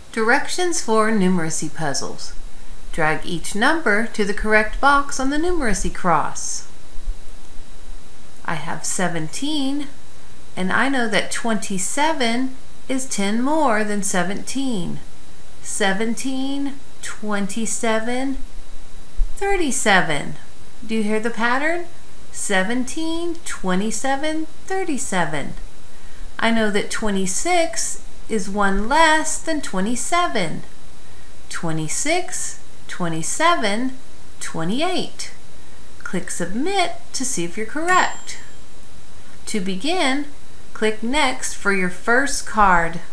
Directions for numeracy puzzles. Drag each number to the correct box on the numeracy cross. I have 17, and I know that 27 is 10 more than 17. 17, 27, 37. Do you hear the pattern? 17, 27, 37. I know that 26 is 1 less than 27. 26, 27, 28. Click Submit to see if you're correct. To begin, click Next for your first card.